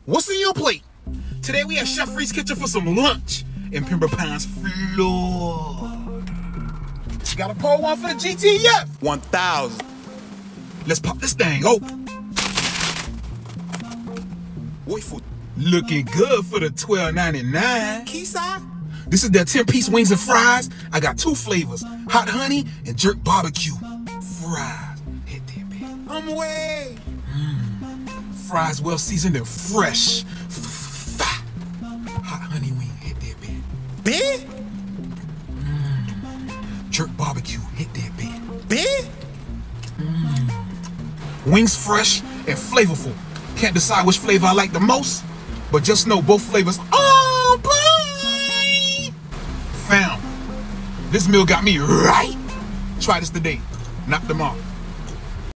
What's in your plate? Today we at Chef Reed's Kitchen for some lunch in Pembroke Pines, Florida. Gotta pour one for the GTF. 1,000. Let's pop this thing open. Wait for Looking good for the $12.99. Keyside? This is their 10-piece wings and fries. I got 2 flavors, hot honey and jerk barbecue. Fries, hit that bitch. I'm away. Fries well seasoned and fresh. Hot honey wing, hit that bitch. Big? Jerk barbecue, hit that bitch. Big? Wings fresh and flavorful. Can't decide which flavor I like the most, but just know both flavors on point. Fam, this meal got me right. Try this today. Knock them off.